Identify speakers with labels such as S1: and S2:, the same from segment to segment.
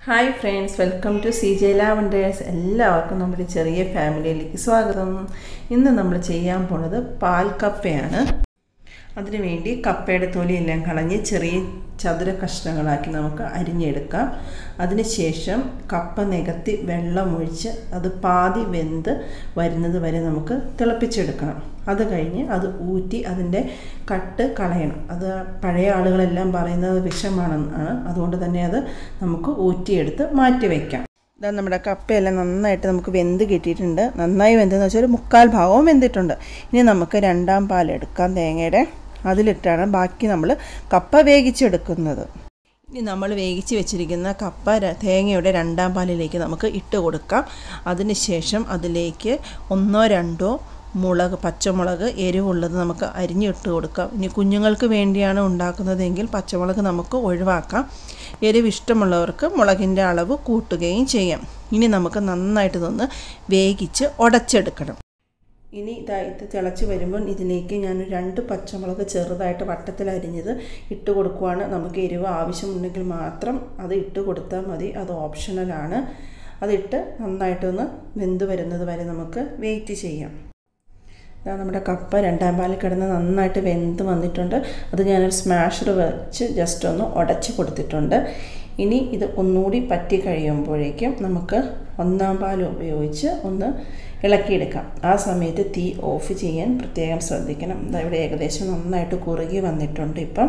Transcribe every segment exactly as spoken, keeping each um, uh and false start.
S1: Hi friends, welcome to C J Lavenders. എല്ലാവർക്കും നമ്മുടെ ചെറിയ ഫാമിലിയിലേക്ക് സ്വാഗതം. ഇന്ന് നമ്മൾ ചെയ്യാൻ പോകുന്നത് പാൽ കപ്പയാണ്. അതിനുവേണ്ടി കപ്പയുടെ തൊലിയെല്ലാം കളഞ്ഞ് ചെറിയ ചതുര കഷ്ണങ്ങളാക്കി നമുക്ക് അരിഞ്ഞെടുക്കാം. അതിനുശേഷം കപ്പ നികത്തി വെള്ളം ഒഴിച്ച് അത് പാതി വെന്ത് വരുന്നത് വരെ നമുക്ക് തിളപ്പിച്ചെടുക്കണം. അത് കഴിഞ്ഞ് അത് ഊറ്റി അതിൻ്റെ കട്ട് കളയണം. അത് പഴയ ആളുകളെല്ലാം പറയുന്നത് വിഷമാണെന്നാണ്. അതുകൊണ്ട് തന്നെ അത് നമുക്ക് ഊറ്റിയെടുത്ത് മാറ്റി വയ്ക്കാം. ഇതാ നമ്മുടെ കപ്പയെല്ലാം നന്നായിട്ട് നമുക്ക് വെന്ത് കിട്ടിയിട്ടുണ്ട്. നന്നായി വെന്തെന്ന് വെച്ചാൽ ഒരു മുക്കാൽ ഭാഗവും വെന്തിട്ടുണ്ട്. ഇനി നമുക്ക് രണ്ടാം പാലെടുക്കാം തേങ്ങയുടെ. അതിലിട്ടാണ് ബാക്കി നമ്മൾ കപ്പ വേവിച്ചെടുക്കുന്നത്. ഇനി നമ്മൾ വേവിച്ച് വെച്ചിരിക്കുന്ന കപ്പ തേങ്ങയുടെ രണ്ടാം പാലിലേക്ക് നമുക്ക് ഇട്ട് കൊടുക്കാം. അതിനുശേഷം അതിലേക്ക് ഒന്നോ രണ്ടോ മുളക് പച്ചമുളക് എരിവുള്ളത് നമുക്ക് അരിഞ്ഞിട്ട് കൊടുക്കാം. ഇനി കുഞ്ഞുങ്ങൾക്ക് വേണ്ടിയാണ് ഉണ്ടാക്കുന്നതെങ്കിൽ പച്ചമുളക് നമുക്ക് ഒഴിവാക്കാം. എരിവ് ഇഷ്ടമുള്ളവർക്ക് മുളകിൻ്റെ അളവ് കൂട്ടുകയും ചെയ്യാം. ഇനി നമുക്ക് നന്നായിട്ട് ഇതൊന്ന് വേവിച്ച് ഉടച്ചെടുക്കണം. ഇനി ഇതായിട്ട് തിളച്ച് വരുമ്പോൾ ഇതിലേക്ക് ഞാൻ രണ്ട് പച്ചമുളക് ചെറുതായിട്ട് വട്ടത്തിൽ അരിഞ്ഞത് ഇട്ട് കൊടുക്കുവാണ്. നമുക്ക് എരിവ് ആവശ്യമുണ്ടെങ്കിൽ മാത്രം അത് ഇട്ട് കൊടുത്താൽ മതി. അത് ഓപ്ഷണലാണ്. അതിട്ട് നന്നായിട്ടൊന്ന് വെന്ത് വരുന്നത് വരെ നമുക്ക് വെയിറ്റ് ചെയ്യാം. ഇതാ നമ്മുടെ കപ്പ രണ്ടാം പാലിൽ കിടന്ന് നന്നായിട്ട് വെന്ത് വന്നിട്ടുണ്ട്. അത് ഞാനൊരു സ്മാഷർ വെച്ച് ജസ്റ്റ് ഒന്ന് ഉടച്ച് കൊടുത്തിട്ടുണ്ട്. ഇനി ഇത് ഒന്നുകൂടി പറ്റി കഴിയുമ്പോഴേക്കും നമുക്ക് ഒന്നാം പാൽ ഉപയോഗിച്ച് ഒന്ന് ഇളക്കിയെടുക്കാം. ആ സമയത്ത് തീ ഓഫ് ചെയ്യാൻ പ്രത്യേകം ശ്രദ്ധിക്കണം. ഇതാ ഇവിടെ ഏകദേശം നന്നായിട്ട് കുറുകി വന്നിട്ടുണ്ട്. ഇപ്പം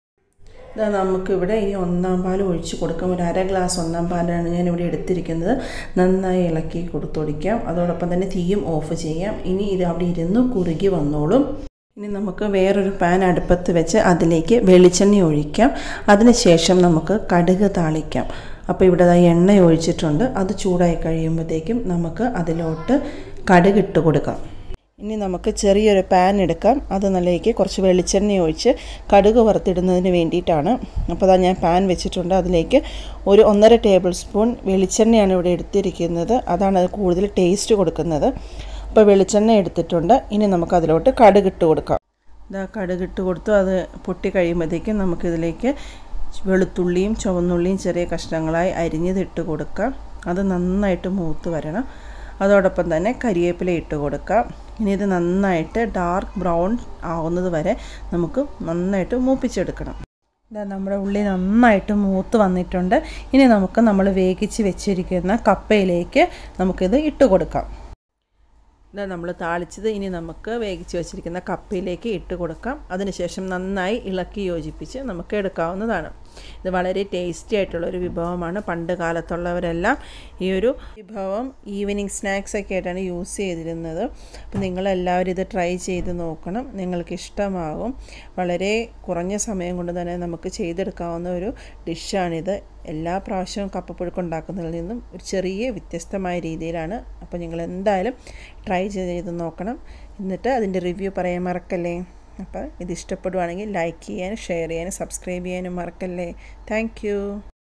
S1: ഇതാ നമുക്കിവിടെ ഈ ഒന്നാം പാൽ ഒഴിച്ച് കൊടുക്കാം. ഒരു അര ഗ്ലാസ് ഒന്നാം പാലാണ് ഞാനിവിടെ എടുത്തിരിക്കുന്നത്. നന്നായി ഇളക്കി കൊടുത്തൊടിക്കാം. അതോടൊപ്പം തന്നെ തീയും ഓഫ് ചെയ്യാം. ഇനി ഇത് അവിടെ ഇരുന്ന് കുറുകി വന്നോളും. ഇനി നമുക്ക് വേറൊരു പാൻ അടുപ്പത്ത് വെച്ച് അതിലേക്ക് വെളിച്ചെണ്ണ ഒഴിക്കാം. അതിനുശേഷം നമുക്ക് കടുക് താളിക്കാം. അപ്പോൾ ഇവിടെ എണ്ണ ഒഴിച്ചിട്ടുണ്ട്. അത് ചൂടായി കഴിയുമ്പോഴത്തേക്കും നമുക്ക് അതിലോട്ട് കടുക് ഇട്ട് കൊടുക്കാം. ഇനി നമുക്ക് ചെറിയൊരു പാൻ എടുക്കാം. അത് നല്ലതിലേക്ക് കുറച്ച് വെളിച്ചെണ്ണ ഒഴിച്ച് കടുക് വറുത്തിടുന്നതിന് വേണ്ടിയിട്ടാണ്. അപ്പോൾ അതാ ഞാൻ പാൻ വെച്ചിട്ടുണ്ട്. അതിലേക്ക് ഒരു ഒന്നര ടേബിൾ സ്പൂൺ വെളിച്ചെണ്ണയാണ് ഇവിടെ എടുത്തിരിക്കുന്നത്. അതാണ് അത് കൂടുതൽ ടേസ്റ്റ് കൊടുക്കുന്നത്. അപ്പോൾ വെളിച്ചെണ്ണ എടുത്തിട്ടുണ്ട്. ഇനി നമുക്ക് അതിലോട്ട് കടുക് ഇട്ട് കൊടുക്കാം. ഇതാ കടുക് ഇട്ട് കൊടുത്തു. അത് പൊട്ടി കഴിയുമ്പോഴത്തേക്കും നമുക്കിതിലേക്ക് വെളുത്തുള്ളിയും ചുവന്നുള്ളിയും ചെറിയ കഷ്ണങ്ങളായി അരിഞ്ഞത് ഇട്ട് കൊടുക്കാം. അത് നന്നായിട്ട് മൂത്ത് വരണം. അതോടൊപ്പം തന്നെ കരിവേപ്പില ഇട്ട് കൊടുക്കാം. ഇനി ഇത് നന്നായിട്ട് ഡാർക്ക് ബ്രൗൺ ആവുന്നത് വരെ നമുക്ക് നന്നായിട്ട് മൂപ്പിച്ചെടുക്കണം. ഇതാ നമ്മുടെ ഉള്ളി നന്നായിട്ട് മൂത്ത് വന്നിട്ടുണ്ട്. ഇനി നമുക്ക് നമ്മൾ വേവിച്ച് വെച്ചിരിക്കുന്ന കപ്പയിലേക്ക് നമുക്കിത് ഇട്ട് കൊടുക്കാം. ഇതാ നമ്മൾ താളിച്ചത് ഇനി നമുക്ക് വേവിച്ച് വെച്ചിരിക്കുന്ന കപ്പയിലേക്ക് ഇട്ട് കൊടുക്കാം. അതിനുശേഷം നന്നായി ഇളക്കി യോജിപ്പിച്ച് നമുക്ക് എടുക്കാവുന്നതാണ്. ഇത് വളരെ ടേസ്റ്റി ആയിട്ടുള്ളൊരു വിഭവമാണ്. പണ്ട് കാലത്തുള്ളവരെല്ലാം ഈ ഒരു വിഭവം ഈവനിങ് സ്നാക്സ് ഒക്കെ ആയിട്ടാണ് യൂസ് ചെയ്തിരുന്നത്. അപ്പോൾ നിങ്ങളെല്ലാവരും ഇത് ട്രൈ ചെയ്ത് നോക്കണം. നിങ്ങൾക്ക് ഇഷ്ടമാകും. വളരെ കുറഞ്ഞ സമയം കൊണ്ട് തന്നെ നമുക്ക് ചെയ്തെടുക്കാവുന്ന ഒരു ഡിഷാണിത്. എല്ലാ പ്രാവശ്യവും കപ്പപ്പുഴുക്ക് ഉണ്ടാക്കുന്നതിൽ നിന്നും ഒരു ചെറിയ വ്യത്യസ്തമായ രീതിയിലാണ്. അപ്പോൾ നിങ്ങൾ എന്തായാലും ട്രൈ ചെയ്ത് നോക്കണം. എന്നിട്ട് അതിൻ്റെ റിവ്യൂ പറയാൻ മറക്കല്ലേ. അപ്പോൾ ഇത് ഇഷ്ടപ്പെടുവാണെങ്കിൽ ലൈക്ക് ചെയ്യാനും ഷെയർ ചെയ്യാനും സബ്സ്ക്രൈബ് ചെയ്യാനും മറക്കല്ലേ. താങ്ക്